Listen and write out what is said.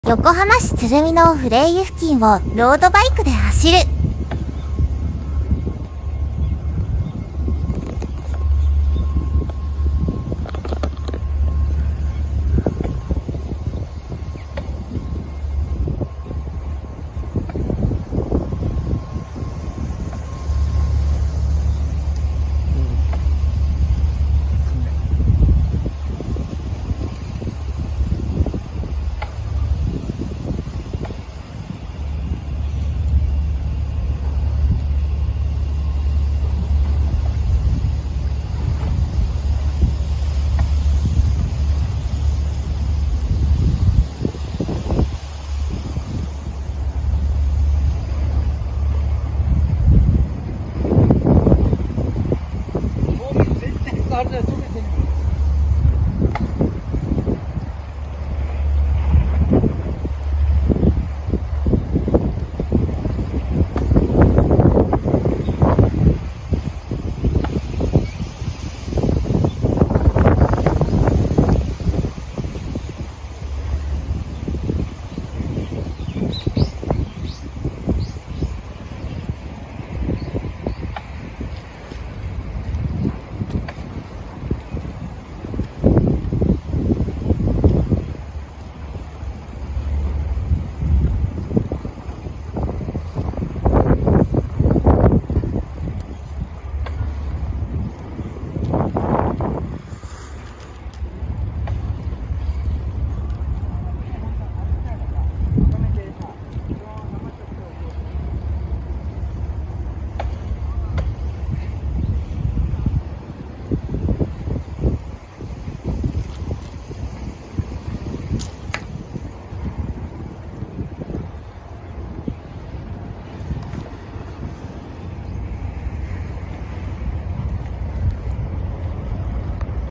横浜市鶴見のフレイユ付近をロードバイクで走る。